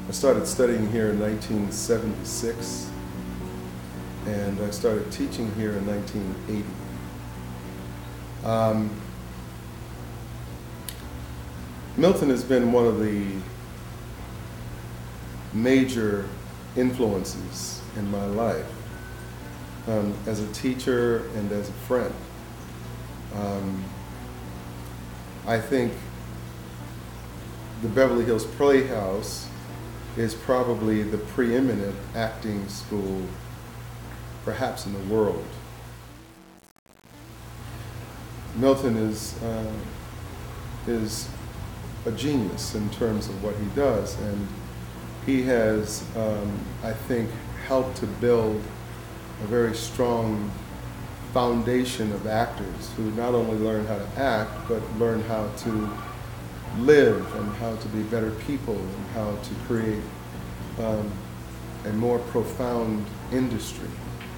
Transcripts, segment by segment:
I started studying here in 1976, and I started teaching here in 1980. Milton has been one of the major influences in my life, as a teacher and as a friend. I think the Beverly Hills Playhouse is probably the preeminent acting school, perhaps in the world. Milton is a genius in terms of what he does, and he has, I think, helped to build a very strong foundation of actors who not only learn how to act, but learn how to live and how to be better people and how to create a more profound industry.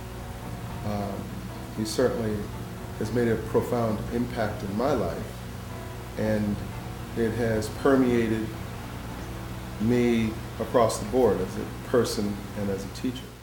He certainly has made a profound impact in my life, and it has permeated me across the board as a person and as a teacher.